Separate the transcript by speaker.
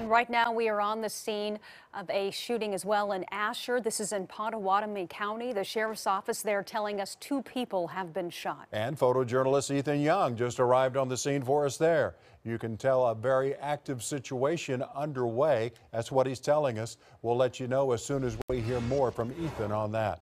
Speaker 1: Right now, we are on the scene of a shooting as well in Asher. This is in Pottawatomie County. The sheriff's office there telling us 2 people have been shot.
Speaker 2: And photojournalist Ethan Young just arrived on the scene for us there. You can tell a very active situation underway. That's what he's telling us. We'll let you know as soon as we hear more from Ethan on that.